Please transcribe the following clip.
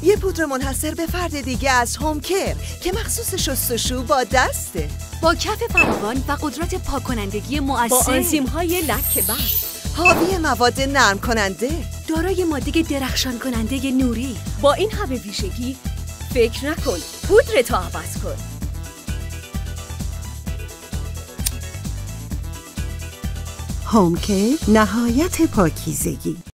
یه پودر منحصر به فرد دیگه از هوم کیر که مخصوص شستشو با دسته، با کف فراوان و قدرت پاک‌کنندگی مؤثر، با آنزیم‌های لکه‌بخش، حاوی مواد نرم کننده، دارای ماده درخشان کننده نوری. با این همه ویژگی فکر نکن، پودرتو عوض کن. هوم کیر نهایت پاکیزگی.